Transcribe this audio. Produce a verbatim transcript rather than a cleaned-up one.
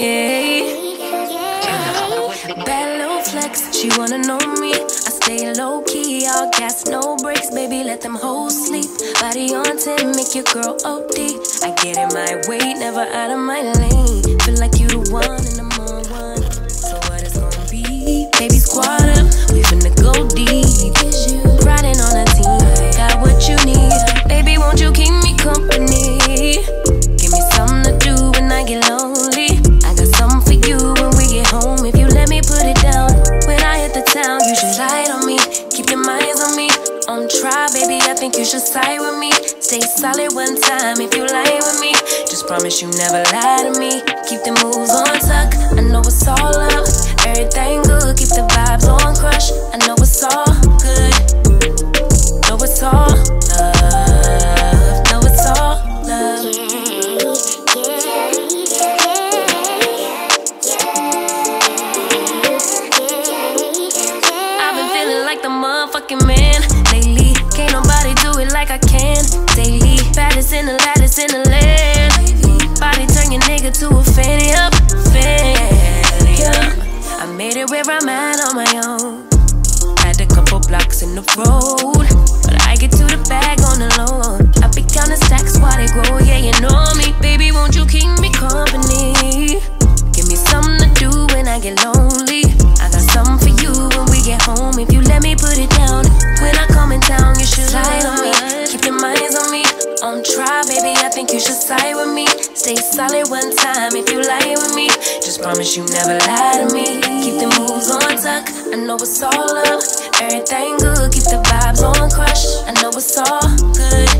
Bad little flex, she wanna know me. I stay low key, all gas, no brakes. Baby, let them hoes sleep. Body on ten, make your girl O D. I get in my way, never out of my lane. Feel like you the one and I'm on one. So what it's gonna be? Baby, squad up, we finna go deep. Riding on a team, got what you need. Baby, won't you keep me company? Give me something to do when I get lonely. I got something for you when we get home. If you let me put it down, when I hit the town, you should slide on me. Keep your minds on me. On try, baby, I think you should side with me. Stay solid one time if you lie with me. Just promise you never lie to me. Keep the moves on tuck, I know it's all love. Everything good, keep the vibes on crush. I know it's all good. Know it's all love. Know it's all love. I've been feeling like the motherfucking man lately. Can't nobody do it like I can daily. Baddest in the lattice in the land. Body turn your nigga to a fanny up, fanny up. I made it where I'm at on my own. Had a couple blocks in the road, but I get to the bag on the low. I be counting stacks while they grow, yeah, you know me. Baby, won't you keep me company? Give me something to do when I get lonely. I got something for you when we get home. If you let me put it down, when I come in town, you should slide on me. Keep your minds on me. On try, baby, I think you should side with me. Stay solid one time if you lie with me. Just promise you never lie to me. Keep the moves on tuck, I know it's all love. Everything good, keep the vibes on crush. I know it's all good.